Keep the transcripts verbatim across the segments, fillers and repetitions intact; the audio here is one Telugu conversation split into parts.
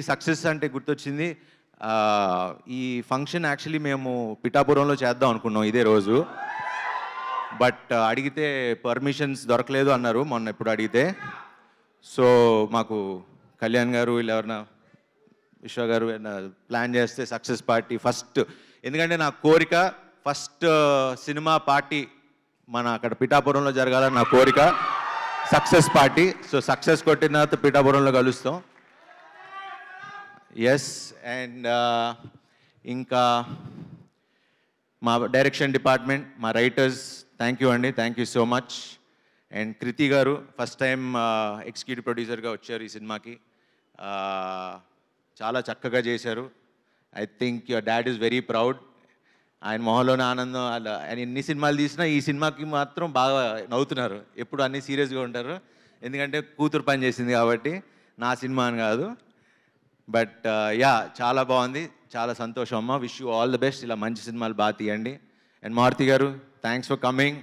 సక్సెస్ అంటే గుర్తొచ్చింది. ఈ ఫంక్షన్ యాక్చువల్లీ మేము పిఠాపురంలో చేద్దాం అనుకున్నాం ఇదే రోజు. బట్ అడిగితే పర్మిషన్స్ దొరకలేదు అన్నారు మొన్న ఎప్పుడు అడిగితే. సో మాకు కళ్యాణ్ గారు వీళ్ళు ఎవరైనా విశ్వ గారు ప్లాన్ చేస్తే సక్సెస్ పార్టీ ఫస్ట్, ఎందుకంటే నా కోరిక ఫస్ట్ సినిమా పార్టీ మన అక్కడ పిఠాపురంలో జరగాలని నా కోరిక, సక్సెస్ పార్టీ. సో సక్సెస్ కొట్టిన తర్వాత పిఠాపురంలో కలుస్తాం. ఎస్. అండ్ ఇంకా మా డైరెక్షన్ డిపార్ట్మెంట్, మా రైటర్స్, థ్యాంక్ యూ అండి, thank you so much. And Kriti గారు ఫస్ట్ టైం ఎగ్జిక్యూటివ్ ప్రొడ్యూసర్గా వచ్చారు ఈ సినిమాకి. చాలా చక్కగా చేశారు. I think your dad is very proud. ఆయన మొహంలోనే ఆనందం. అలా ఆయన ఎన్ని సినిమాలు తీసినా ఈ సినిమాకి మాత్రం బాగా నవ్వుతున్నారు. ఎప్పుడు అన్నీ సీరియస్గా ఉంటారు, ఎందుకంటే కూతురు పని చేసింది కాబట్టి, నా సినిమా అని కాదు. బట్ యా చాలా బాగుంది, చాలా సంతోషం అమ్మ. Wish you all the best. ఇలా మంచి సినిమాలు బాగా తీయండి. అండ్ మారుతి గారు, థ్యాంక్స్ ఫర్ కమింగ్.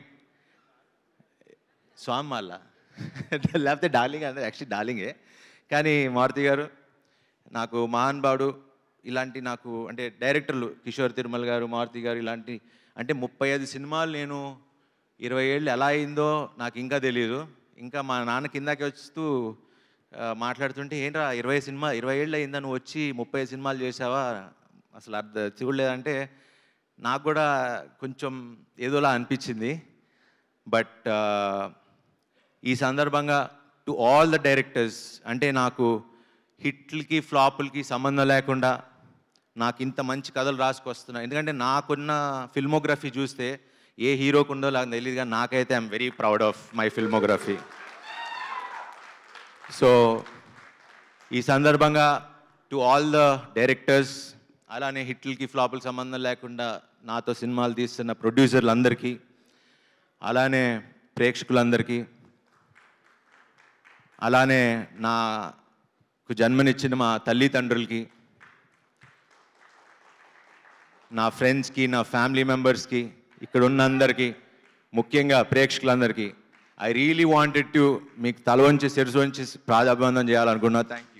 స్వామి మళ్ళా లేకపోతే డార్లింగ్ అంటే యాక్చువల్లీ డార్లింగే, కానీ మారుతి గారు నాకు మహానుభావుడు. ఇలాంటి నాకు అంటే డైరెక్టర్లు కిషోర్ తిరుమల గారు, మారుతి గారు ఇలాంటి అంటే ముప్పై ఐదు సినిమాలు నేను ఇరవై ఏళ్ళు ఎలా అయిందో నాకు ఇంకా తెలియదు. ఇంకా మా నాన్న కిందకి వస్తూ మాట్లాడుతుంటే, ఏంట్రా ఇరవై సినిమా ఇరవై ఏళ్ళు అయిందా నువ్వు వచ్చి ముప్పై సినిమాలు చేసావా, అసలు అర్థం చూడలేదంటే నాకు కూడా కొంచెం ఏదోలా అనిపించింది. బట్ ఈ సందర్భంగా టు ఆల్ ద డైరెక్టర్స్, అంటే నాకు హిట్లకి ఫ్లాపులకి సంబంధం లేకుండా నాకు ఇంత మంచి కథలు రాసుకొస్తున్నా. ఎందుకంటే నాకున్న ఫిల్మోగ్రఫీ చూస్తే ఏ హీరోకు ఉందో నాకు తెలియదు, కానీ నాకైతే I'm very proud of my filmography. So ఈ సందర్భంగా టు ఆల్ ద డైరెక్టర్స్, అలానే హిట్లకి ఫ్లాపులకి సంబంధం లేకుండా నాతో సినిమాలు తీస్తున్న ప్రొడ్యూసర్లందరికీ, అలానే ప్రేక్షకులందరికీ, అలానే నాకు జన్మనిచ్చిన మా తల్లిదండ్రులకి, నా ఫ్రెండ్స్కి, నా ఫ్యామిలీ మెంబర్స్కి, ఇక్కడ ఉన్న అందరికీ, ముఖ్యంగా ప్రేక్షకులందరికీ ఐ రియలీ వాంటెడ్ టు మీకు తల వంచి శిరసు వంచి ప్రాధాభివందనం చేయాలనుకున్నా. థ్యాంక్